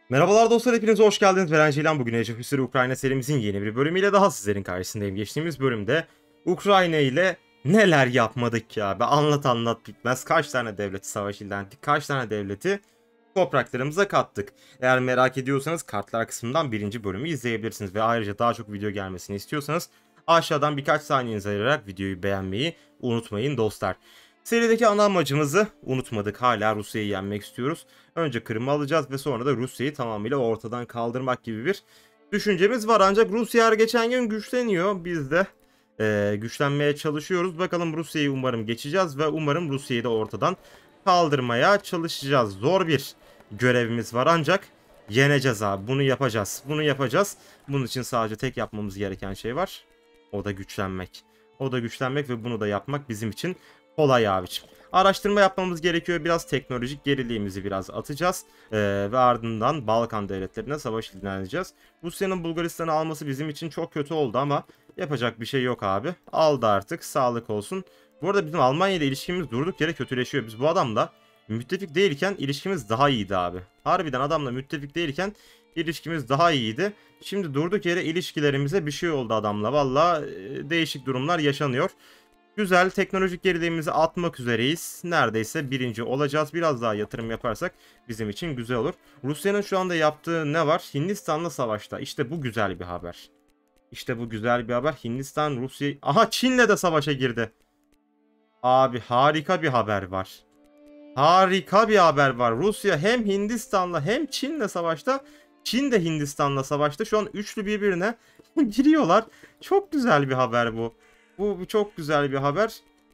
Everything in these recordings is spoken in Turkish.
Merhabalar dostlar, hepiniz hoş geldiniz. Ben Ceylan. Bugün Age of History Ukrayna serimizin yeni bir bölümüyle daha sizlerin karşısındayım. Geçtiğimiz bölümde Ukrayna ile neler yapmadık ya. Anlat anlat bitmez. Kaç tane devleti savaş ilan ettik. Kaç tane devleti topraklarımıza kattık. Eğer merak ediyorsanız kartlar kısmından birinci bölümü izleyebilirsiniz. Ve ayrıca daha çok video gelmesini istiyorsanız aşağıdan birkaç saniyenizi ayırarak videoyu beğenmeyi unutmayın dostlar. Serideki ana amacımızı unutmadık. Hala Rusya'yı yenmek istiyoruz. Önce Kırım'ı alacağız ve sonra da Rusya'yı tamamıyla ortadan kaldırmak gibi bir düşüncemiz var. Ancak Rusya her geçen gün güçleniyor. Biz de güçlenmeye çalışıyoruz. Bakalım, Rusya'yı umarım geçeceğiz ve umarım Rusya'yı da ortadan kaldırmaya çalışacağız. Zor bir görevimiz var ancak yeneceğiz abi. Bunu yapacağız. Bunu yapacağız. Bunun için sadece tek yapmamız gereken şey var. O da güçlenmek. O da güçlenmek ve bunu da yapmak bizim için kolay abicim. Araştırma yapmamız gerekiyor. Biraz teknolojik geriliğimizi biraz atacağız. Ve ardından Balkan devletlerine savaş ilan edeceğiz. Rusya'nın Bulgaristan'ı alması bizim için çok kötü oldu ama yapacak bir şey yok abi. Aldı artık. Sağlık olsun. Bu arada bizim Almanya ile ilişkimiz durduk yere kötüleşiyor. Biz bu adamla müttefik değilken ilişkimiz daha iyiydi abi. Harbiden adamla müttefik değilken ilişkimiz daha iyiydi. Şimdi durduk yere ilişkilerimize bir şey oldu adamla. Valla değişik durumlar yaşanıyor. Güzel, teknolojik geriliğimizi atmak üzereyiz. Neredeyse birinci olacağız. Biraz daha yatırım yaparsak bizim için güzel olur. Rusya'nın şu anda yaptığı ne var? Hindistan'la savaşta. İşte bu güzel bir haber. İşte bu güzel bir haber. Hindistan, Rusya... Aha, Çin'le de savaşa girdi. Abi harika bir haber var. Harika bir haber var. Rusya hem Hindistan'la hem Çin'le savaşta. Çin de Hindistan'la savaşta. Şu an üçlü birbirine giriyorlar. Çok güzel bir haber bu. Bu çok güzel bir haber.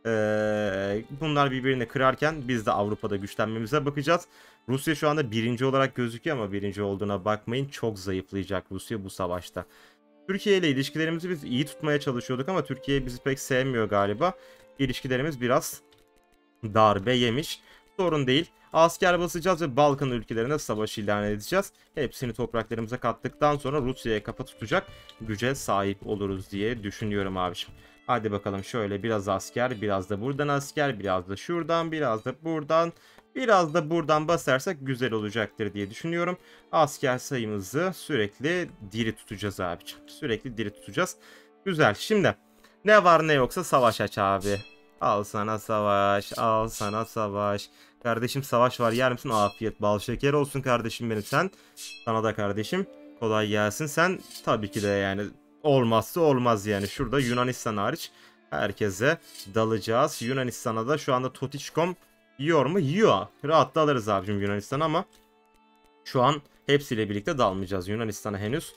Bunlar birbirini kırarken biz de Avrupa'da güçlenmemize bakacağız. Rusya şu anda birinci olarak gözüküyor ama birinci olduğuna bakmayın. Çok zayıflayacak Rusya bu savaşta. Türkiye ile ilişkilerimizi biz iyi tutmaya çalışıyorduk ama Türkiye bizi pek sevmiyor galiba. İlişkilerimiz biraz darbe yemiş. Sorun değil. Asker basacağız ve Balkan ülkelerine savaş ilan edeceğiz. Hepsini topraklarımıza kattıktan sonra Rusya'ya kafa tutacak güce sahip oluruz diye düşünüyorum abiciğim. Hadi bakalım, şöyle biraz asker, biraz da buradan asker, biraz da şuradan, biraz da buradan, biraz da buradan basarsak güzel olacaktır diye düşünüyorum. Asker sayımızı sürekli diri tutacağız abiciğim. Sürekli diri tutacağız. Güzel. Şimdi ne var ne yoksa savaş aç abi. Al sana savaş, al sana savaş. Kardeşim, savaş var, yer misin? Afiyet bal şeker olsun kardeşim benim. Sana da kardeşim kolay gelsin. Sen tabii ki de yani olmazsa olmaz yani. Şurada Yunanistan hariç herkese dalacağız. Yunanistan'a da şu anda Totiçkom yiyor mu? Yiyor. Rahat da alırız abicim Yunanistan ama şu an hepsiyle birlikte dalmayacağız Yunanistan'a henüz.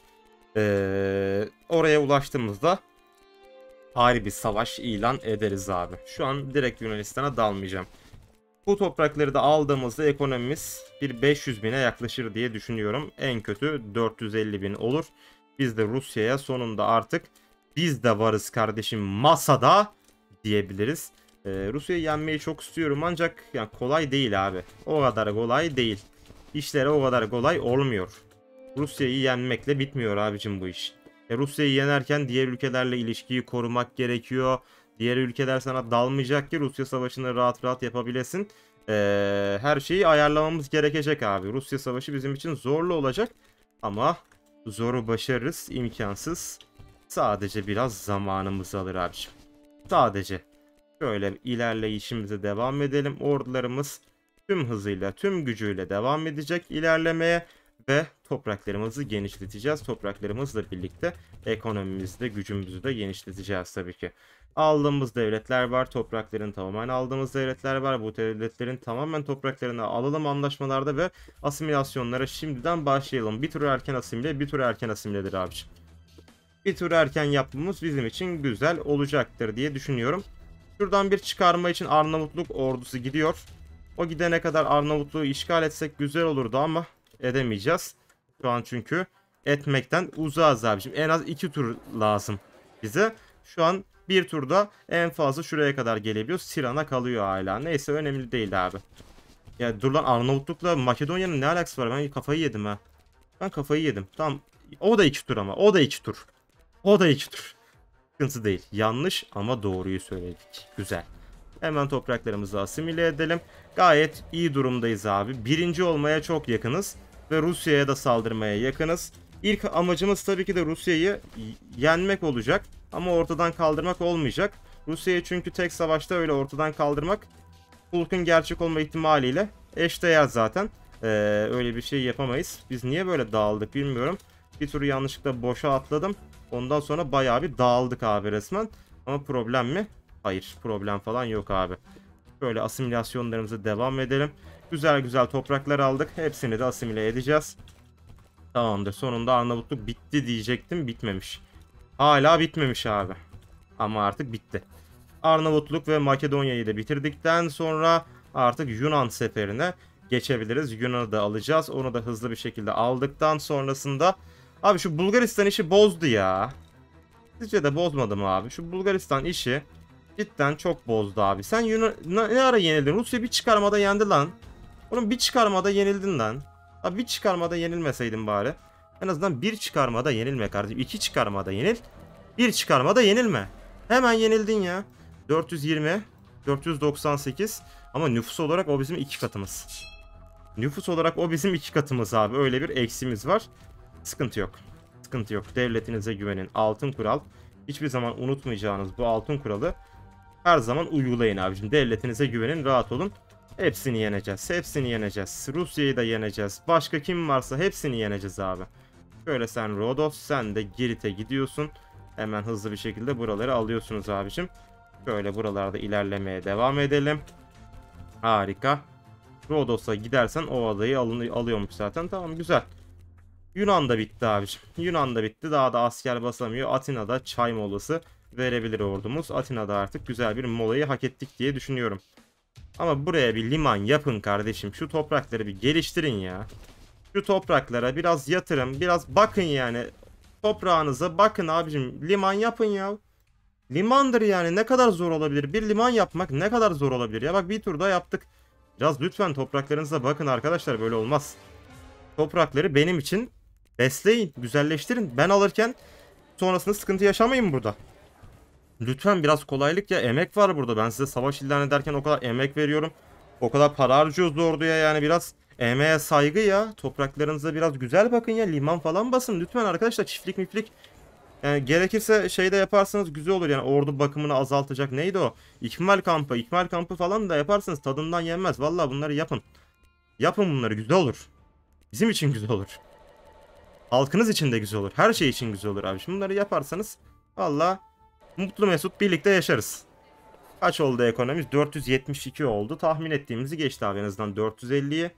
Oraya ulaştığımızda ayrı bir savaş ilan ederiz abi. Şu an direkt Yunanistan'a dalmayacağım. Bu toprakları da aldığımızda ekonomimiz bir 500 bine yaklaşır diye düşünüyorum. En kötü 450 bin olur. Biz de Rusya'ya sonunda artık biz de varız kardeşim masada diyebiliriz. Rusya'yı yenmeyi çok istiyorum ancak yani kolay değil abi. O kadar kolay değil. İşler o kadar kolay olmuyor. Rusya'yı yenmekle bitmiyor abicim bu iş. Rusya'yı yenerken diğer ülkelerle ilişkiyi korumak gerekiyor. Diğer ülkeler sana dalmayacak ki Rusya savaşını rahat rahat yapabilesin. Her şeyi ayarlamamız gerekecek abi. Rusya savaşı bizim için zorlu olacak. Ama zoru başarırız. İmkansız. Sadece biraz zamanımızı alır abiciğim. Sadece. Şöyle ilerleyişimize devam edelim. Ordularımız tüm hızıyla, tüm gücüyle devam edecek ilerlemeye. Ve topraklarımızı genişleteceğiz. Topraklarımızla birlikte ekonomimizi de gücümüzü de genişleteceğiz tabii ki. Aldığımız devletler var. Toprakların tamamen aldığımız devletler var. Bu devletlerin tamamen topraklarını alalım anlaşmalarda ve asimilasyonlara şimdiden başlayalım. Bir tur erken asimile, bir tur erken asimiledir abiciğim. Bir tur erken yapmamız bizim için güzel olacaktır diye düşünüyorum. Şuradan bir çıkarma için Arnavutluk ordusu gidiyor. O gidene kadar Arnavutluğu işgal etsek güzel olurdu ama edemeyeceğiz. Şu an çünkü etmekten uzağız abicim. En az 2 tur lazım bize. Şu an bir turda en fazla şuraya kadar gelebiliyor. Siran'a kalıyor hala. Neyse, önemli değil abi. Ya dur lan, Arnavutluk'la Makedonya'nın ne alakası var? Ben kafayı yedim ha. Ben kafayı yedim. Tamam. O da 2 tur ama. O da 2 tur. O da 2 tur. Sıkıntı değil. Yanlış ama doğruyu söyledik. Güzel. Hemen topraklarımızı asimile edelim. Gayet iyi durumdayız abi. Birinci olmaya çok yakınız. ve Rusya'ya da saldırmaya yakınız. İlk amacımız tabii ki de Rusya'yı yenmek olacak ama ortadan kaldırmak olmayacak. Rusya'yı çünkü tek savaşta öyle ortadan kaldırmak Hulk'un gerçek olma ihtimaliyle eşdeğer zaten. Öyle bir şey yapamayız. Biz niye böyle dağıldık bilmiyorum. Bir turu yanlışlıkla boşa atladım. Ondan sonra bayağı bir dağıldık abi resmen. Ama problem mi? Hayır, problem falan yok abi. Böyle asimilasyonlarımıza devam edelim. Güzel güzel topraklar aldık. Hepsini de asimile edeceğiz. Tamamdır. Sonunda Arnavutluk bitti diyecektim. Bitmemiş. Hala bitmemiş abi. Ama artık bitti. Arnavutluk ve Makedonya'yı da bitirdikten sonra artık Yunan seferine geçebiliriz. Yunan'ı da alacağız. Onu da hızlı bir şekilde aldıktan sonrasında... Abi şu Bulgaristan işi bozdu ya. Sizce de bozmadı mı abi? Şu Bulgaristan işi cidden çok bozdu abi. Sen Yunan ne ara yenildin? Rusya bir çıkarmada yendi lan. Oğlum bir çıkarmada yenildin lan. Abi bir çıkarmada yenilmeseydin bari. En azından bir çıkarmada yenilme kardeşim. İki çıkarmada yenil. Bir çıkarmada yenilme. Hemen yenildin ya. 420, 498 ama nüfus olarak o bizim iki katımız. Nüfus olarak o bizim iki katımız abi. Öyle bir eksimiz var. Sıkıntı yok. Sıkıntı yok. Devletinize güvenin. Altın kural. Hiçbir zaman unutmayacağınız bu altın kuralı her zaman uygulayın abicim. Devletinize güvenin. Rahat olun. Hepsini yeneceğiz. Hepsini yeneceğiz. Rusya'yı da yeneceğiz. Başka kim varsa hepsini yeneceğiz abi. Şöyle sen Rodos, sen de Girit'e gidiyorsun. Hemen hızlı bir şekilde buraları alıyorsunuz abicim. Şöyle buralarda ilerlemeye devam edelim. Harika. Rodos'a gidersen o adayı alıyormuş zaten. Tamam güzel. Yunan da bitti abicim. Yunan da bitti. Daha da asker basamıyor. Atina'da çay molası verebilir ordumuz. Atina'da artık güzel bir molayı hak ettik diye düşünüyorum. Ama buraya bir liman yapın kardeşim. Şu toprakları bir geliştirin ya. Şu topraklara biraz yatırın. Biraz bakın yani. Toprağınıza bakın abicim. Liman yapın ya. Limandır yani. Ne kadar zor olabilir? Bir liman yapmak ne kadar zor olabilir? Ya bak bir turda yaptık. Biraz lütfen topraklarınıza bakın arkadaşlar. Böyle olmaz. Toprakları benim için besleyin. Güzelleştirin. Ben alırken sonrasında sıkıntı yaşamayın burada. Lütfen biraz kolaylık ya. Emek var burada. Ben size savaş ilan ederken o kadar emek veriyorum. O kadar para harcıyoruz orduya yani biraz emeğe saygı ya. Topraklarınıza biraz güzel bakın ya. Liman falan basın. Lütfen arkadaşlar çiftlik miflik. Yani gerekirse şey de yaparsanız güzel olur yani ordu bakımını azaltacak. Neydi o? İkmal kampı. İkmal kampı falan da yaparsınız. Tadından yenmez. Vallahi bunları yapın. Yapın bunları güzel olur. Bizim için güzel olur. Halkınız için de güzel olur. Her şey için güzel olur abi. Şimdi bunları yaparsanız vallahi mutlu mesut birlikte yaşarız. Kaç oldu ekonomimiz? 472 oldu. Tahmin ettiğimizi geçti abi en azından 450'yi.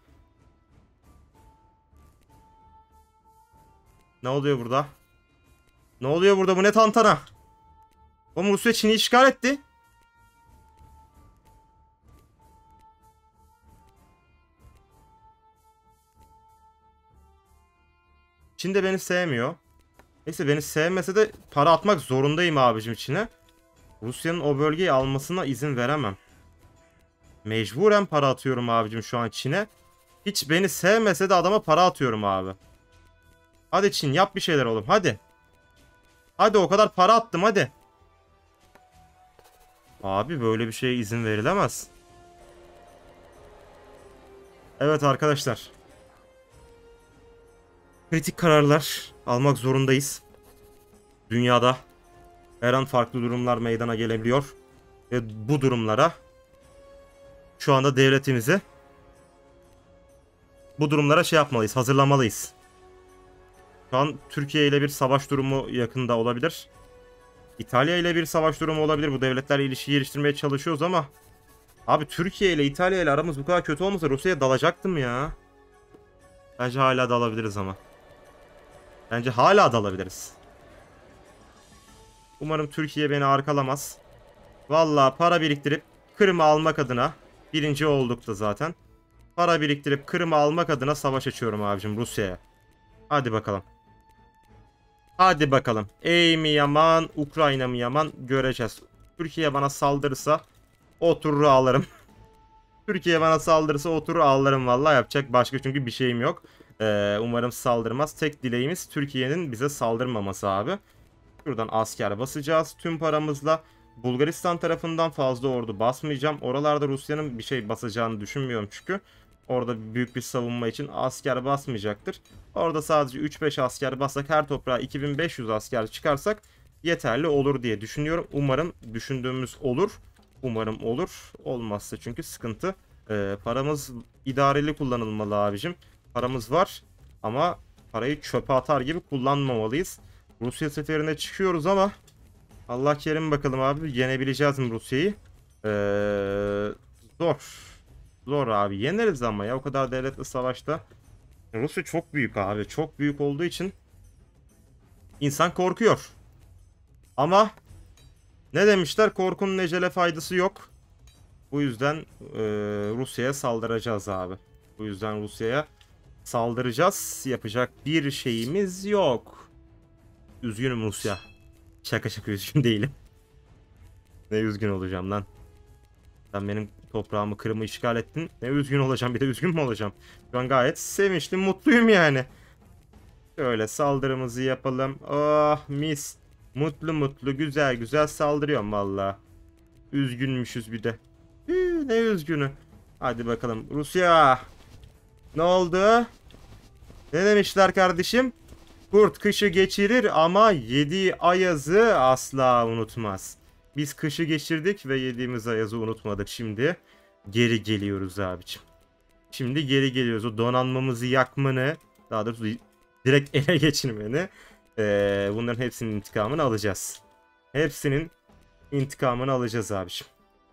Ne oluyor burada? Ne oluyor burada? Bu ne tantana? Oğlum Rusya Çin'i işgal etti. Çin de beni sevmiyor. Neyse beni sevmese de para atmak zorundayım abicim Çin'e. Rusya'nın o bölgeyi almasına izin veremem. Mecburen para atıyorum abicim şu an Çin'e. Hiç beni sevmese de adama para atıyorum abi. Hadi Çin yap bir şeyler oğlum hadi. Hadi o kadar para attım hadi. Abi böyle bir şeye izin verilemez. Evet arkadaşlar. Kritik kararlar almak zorundayız. Dünyada her an farklı durumlar meydana gelebiliyor. Ve bu durumlara şu anda devletimizi bu durumlara şey yapmalıyız, hazırlamalıyız. Şu an Türkiye ile bir savaş durumu yakında olabilir. İtalya ile bir savaş durumu olabilir. Bu devletlerle ilişki geliştirmeye çalışıyoruz ama abi Türkiye ile İtalya ile aramız bu kadar kötü olmasa Rusya'ya dalacaktım ya. Bence hala dalabiliriz ama. Bence hala dalabiliriz. Umarım Türkiye beni arkalamaz. Vallahi para biriktirip Kırım'ı almak adına birinci olduk da zaten. Para biriktirip Kırım'ı almak adına savaş açıyorum abicim Rusya'ya. Hadi bakalım. Hadi bakalım. Ey mi yaman, Ukrayna mı yaman göreceğiz. Türkiye bana saldırırsa oturur ağlarım. Türkiye bana saldırırsa oturur ağlarım vallahi yapacak başka çünkü bir şeyim yok. Umarım saldırmaz. Tek dileğimiz Türkiye'nin bize saldırmaması abi. Şuradan asker basacağız tüm paramızla. Bulgaristan tarafından fazla ordu basmayacağım. Oralarda Rusya'nın bir şey basacağını düşünmüyorum çünkü. Orada büyük bir savunma için asker basmayacaktır. Orada sadece 3-5 asker bassak, her toprağa 2500 asker çıkarsak yeterli olur diye düşünüyorum. Umarım düşündüğümüz olur. Umarım olur. Olmazsa çünkü sıkıntı. Paramız idareli kullanılmalı abicim. Paramız var ama parayı çöpe atar gibi kullanmamalıyız. Rusya seferine çıkıyoruz ama Allah kerim bakalım abi, yenebileceğiz mi Rusya'yı? Zor. Zor abi. Yeneriz ama ya, o kadar devletli savaşta. Rusya çok büyük abi. Çok büyük olduğu için insan korkuyor. Ama ne demişler? Korkunun ecele faydası yok. Bu yüzden Rusya'ya saldıracağız abi. Bu yüzden Rusya'ya saldıracağız. Yapacak bir şeyimiz yok. Üzgünüm Rusya. Şaka şaka üzgün değilim. Ne üzgün olacağım lan. Sen benim toprağımı, Kırım'ı işgal ettin. Ne üzgün olacağım, bir de üzgün mü olacağım? Şu an gayet sevinçli, mutluyum yani. Şöyle saldırımızı yapalım. Oh mis. Mutlu mutlu, güzel güzel saldırıyorum valla. Üzgünmüşüz bir de. Ne üzgünü. Hadi bakalım Rusya. Ne oldu? Ne demişler kardeşim? Kurt kışı geçirir ama yediği ayazı asla unutmaz. Biz kışı geçirdik ve yediğimiz ayazı unutmadık. Şimdi geri geliyoruz abicim. Şimdi geri geliyoruz. O donanmamızı yakmanı, daha doğrusu direkt ele geçirmeni, bunların hepsinin intikamını alacağız. Hepsinin intikamını alacağız abicim.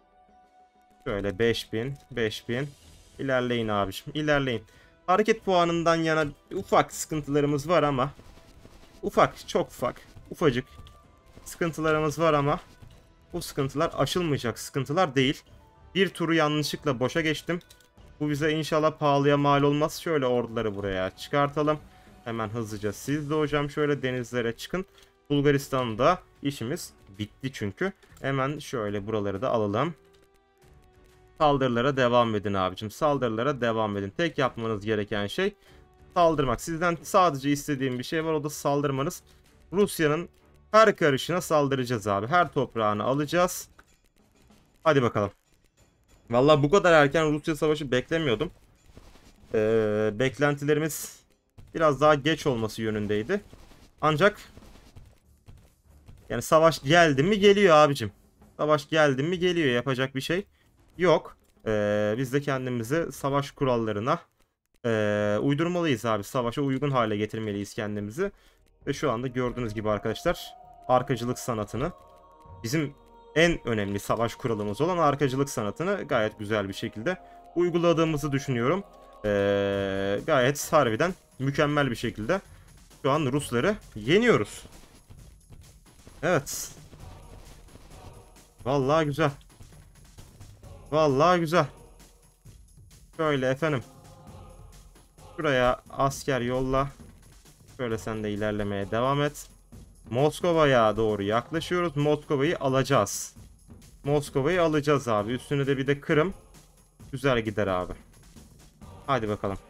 Şöyle 5000 ilerleyin abicim, ilerleyin. Hareket puanından yana ufak sıkıntılarımız var ama ufak, çok ufak, ufacık sıkıntılarımız var ama bu sıkıntılar aşılmayacak sıkıntılar değil. Bir turu yanlışlıkla boşa geçtim. Bu bize inşallah pahalıya mal olmaz. Şöyle orduları buraya çıkartalım. Hemen hızlıca siz de hocam şöyle denizlere çıkın. Bulgaristan'da işimiz bitti çünkü. Hemen şöyle buraları da alalım. Saldırılara devam edin abicim. Saldırılara devam edin. Tek yapmanız gereken şey saldırmak. Sizden sadece istediğim bir şey var, o da saldırmanız. Rusya'nın her karışına saldıracağız abi. Her toprağını alacağız. Hadi bakalım. Vallahi bu kadar erken Rusya savaşı beklemiyordum. Beklentilerimiz biraz daha geç olması yönündeydi. Ancak yani savaş geldi mi geliyor abicim. Savaş geldi mi geliyor. Yapacak bir şey yok. Biz de kendimizi savaş kurallarına uydurmalıyız abi. Savaşa uygun hale getirmeliyiz kendimizi. Ve şu anda gördüğünüz gibi arkadaşlar, arkacılık sanatını, bizim en önemli savaş kuralımız olan arkacılık sanatını gayet güzel bir şekilde uyguladığımızı düşünüyorum. Gayet harbiden mükemmel bir şekilde şu an Rusları yeniyoruz. Evet. Vallahi güzel. Vallahi güzel. Şöyle efendim. Şuraya asker yolla. Şöyle sen de ilerlemeye devam et. Moskova'ya doğru yaklaşıyoruz. Moskova'yı alacağız. Moskova'yı alacağız abi. Üstüne de bir de Kırım. Güzel gider abi. Hadi bakalım.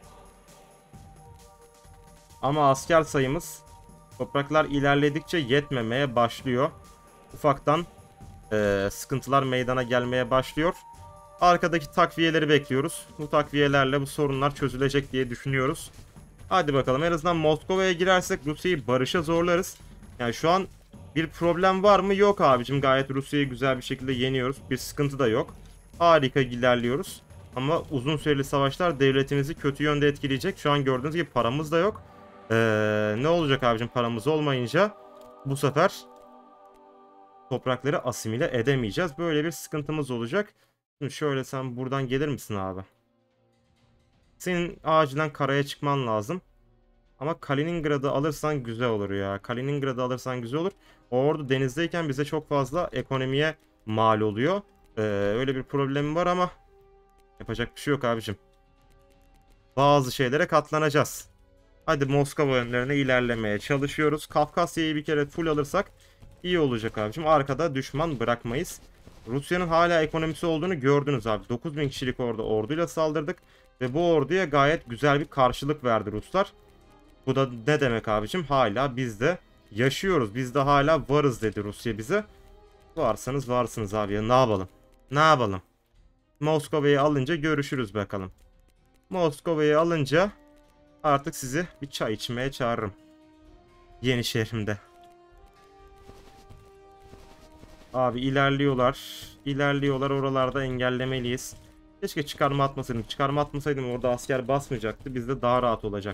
Ama asker sayımız topraklar ilerledikçe yetmemeye başlıyor. Ufaktan sıkıntılar meydana gelmeye başlıyor. Arkadaki takviyeleri bekliyoruz. Bu takviyelerle bu sorunlar çözülecek diye düşünüyoruz. Hadi bakalım, en azından Moskova'ya girersek Rusya'yı barışa zorlarız. Yani şu an bir problem var mı? Yok abicim, gayet Rusya'yı güzel bir şekilde yeniyoruz. Bir sıkıntı da yok. Harika ilerliyoruz. Ama uzun süreli savaşlar devletimizi kötü yönde etkileyecek. Şu an gördüğünüz gibi paramız da yok. Ne olacak abicim, paramız olmayınca bu sefer toprakları asimile edemeyeceğiz. Böyle bir sıkıntımız olacak. Şimdi şöyle sen buradan gelir misin abi? Senin acilen karaya çıkman lazım. Ama Kaliningrad'ı alırsan güzel olur ya. Kaliningrad'ı alırsan güzel olur. O ordu denizdeyken bize çok fazla ekonomiye mal oluyor. Öyle bir problemi var ama yapacak bir şey yok abicim. Bazı şeylere katlanacağız. Hadi Moskova önlerine ilerlemeye çalışıyoruz. Kafkasya'yı bir kere full alırsak iyi olacak abicim. Arkada düşman bırakmayız. Rusya'nın hala ekonomisi olduğunu gördünüz abi. 9000 kişilik orduyla saldırdık. Ve bu orduya gayet güzel bir karşılık verdi Ruslar. Bu da ne demek abicim? Hala biz de yaşıyoruz. Biz de hala varız dedi Rusya bize. Varsanız varsınız abi ya. Ne yapalım? Ne yapalım? Moskova'yı alınca görüşürüz bakalım. Moskova'yı alınca artık sizi bir çay içmeye çağırırım. Yeni şehrimde. Abi ilerliyorlar. İlerliyorlar, oralarda engellemeliyiz. Keşke çıkarma atmasaydım. Çıkarma atmasaydım orada asker basmayacaktı. Bizde daha rahat olacak.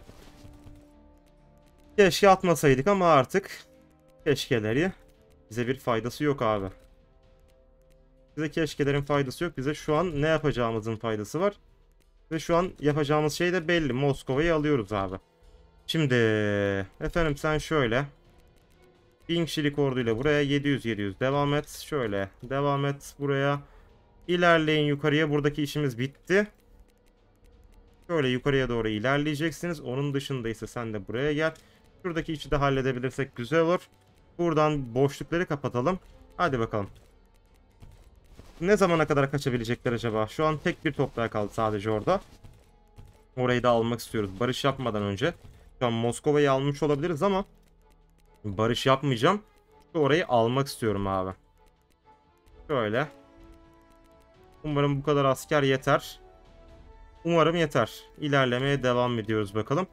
Keşke atmasaydık ama artık keşkeleri bize bir faydası yok abi. Bize keşkelerin faydası yok. Bize şu an ne yapacağımızın faydası var. Ve şu an yapacağımız şey de belli. Moskova'yı alıyoruz abi. Şimdi efendim sen şöyle 1000 kişilik orduyla buraya 700 devam et. Şöyle devam et buraya. İlerleyin yukarıya. Buradaki işimiz bitti. Şöyle yukarıya doğru ilerleyeceksiniz. Onun dışında ise sen de buraya gel. Şuradaki işi de halledebilirsek güzel olur. Buradan boşlukları kapatalım. Hadi bakalım. Ne zamana kadar kaçabilecekler acaba? Şu an tek bir toprağı kaldı sadece orada. Orayı da almak istiyoruz. Barış yapmadan önce. Şu an Moskova'yı almış olabiliriz ama barış yapmayacağım. Orayı almak istiyorum abi. Şöyle. Umarım bu kadar asker yeter. Umarım yeter. İlerlemeye devam ediyoruz bakalım.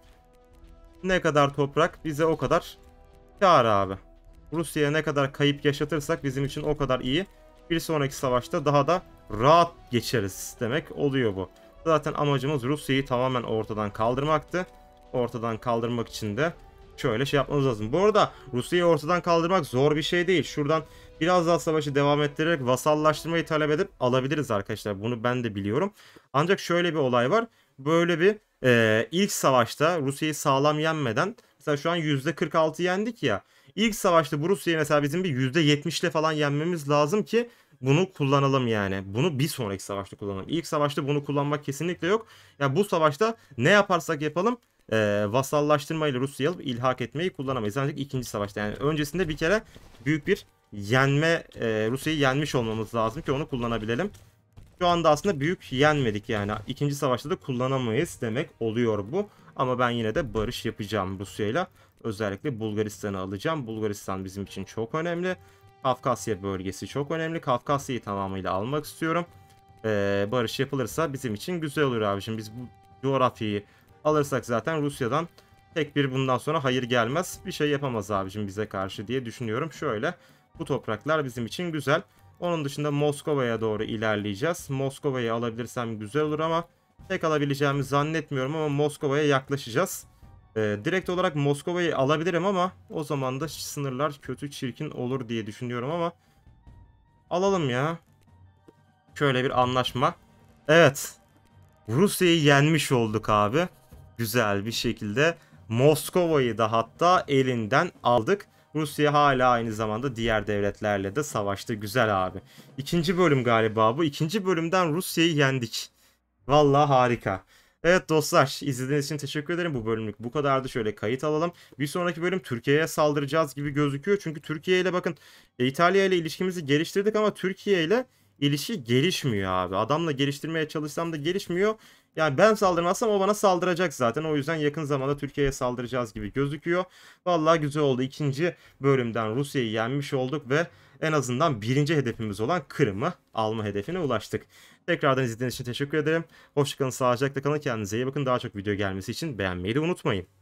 Ne kadar toprak bize o kadar kâr abi. Rusya'ya ne kadar kayıp yaşatırsak bizim için o kadar iyi. Bir sonraki savaşta daha da rahat geçeriz demek oluyor bu. Zaten amacımız Rusya'yı tamamen ortadan kaldırmaktı. Ortadan kaldırmak için de şöyle şey yapmamız lazım. Bu arada Rusya'yı ortadan kaldırmak zor bir şey değil. Şuradan biraz daha savaşı devam ettirerek vasallaştırmayı talep edip alabiliriz arkadaşlar. Bunu ben de biliyorum. Ancak şöyle bir olay var. Böyle bir ilk savaşta Rusya'yı sağlam yenmeden mesela şu an %46 yendik ya. İlk savaşta bu Rusya'yı mesela bizim bir %70'le falan yenmemiz lazım ki bunu kullanalım yani. Bunu bir sonraki savaşta kullanalım. İlk savaşta bunu kullanmak kesinlikle yok. Ya yani bu savaşta ne yaparsak yapalım vasallaştırmayla Rusya'yı alıp ilhak etmeyi kullanamayız. Ancak ikinci savaşta yani öncesinde bir kere büyük bir yenme Rusya'yı yenmiş olmamız lazım ki onu kullanabilelim. Şu anda aslında büyük yenmedik yani. İkinci savaşta da kullanamayız demek oluyor bu. Ama ben yine de barış yapacağım Rusya'yla. Özellikle Bulgaristan'ı alacağım. Bulgaristan bizim için çok önemli. Kafkasya bölgesi çok önemli. Kafkasya'yı tamamıyla almak istiyorum. Barış yapılırsa bizim için güzel olur abiciğim. Biz bu coğrafyayı alırsak zaten Rusya'dan tek bir bundan sonra hayır gelmez. Bir şey yapamaz abicim bize karşı diye düşünüyorum. Şöyle bu topraklar bizim için güzel. Onun dışında Moskova'ya doğru ilerleyeceğiz. Moskova'yı alabilirsem güzel olur ama tek alabileceğimi zannetmiyorum ama Moskova'ya yaklaşacağız. Direkt olarak Moskova'yı alabilirim ama o zaman da sınırlar kötü çirkin olur diye düşünüyorum ama alalım ya. Şöyle bir anlaşma. Evet. Rusya'yı yenmiş olduk abi. Güzel bir şekilde. Moskova'yı da hatta elinden aldık. Rusya hala aynı zamanda diğer devletlerle de savaştı. Güzel abi. İkinci bölüm galiba bu. İkinci bölümden Rusya'yı yendik. Vallahi harika. Evet dostlar, izlediğiniz için teşekkür ederim. Bu bölümlük bu kadardı. Şöyle kayıt alalım. Bir sonraki bölüm Türkiye'ye saldıracağız gibi gözüküyor. Çünkü Türkiye ile bakın İtalya ile ilişkimizi geliştirdik ama Türkiye ile ilişki gelişmiyor abi. Adamla geliştirmeye çalışsam da gelişmiyor. Yani ben saldırmazsam o bana saldıracak zaten. O yüzden yakın zamanda Türkiye'ye saldıracağız gibi gözüküyor. Vallahi güzel oldu. İkinci bölümden Rusya'yı yenmiş olduk ve en azından birinci hedefimiz olan Kırım'ı alma hedefine ulaştık. Tekrardan izlediğiniz için teşekkür ederim. Hoşçakalın, sağlıcakla kalın, kendinize iyi bakın. Daha çok video gelmesi için beğenmeyi de unutmayın.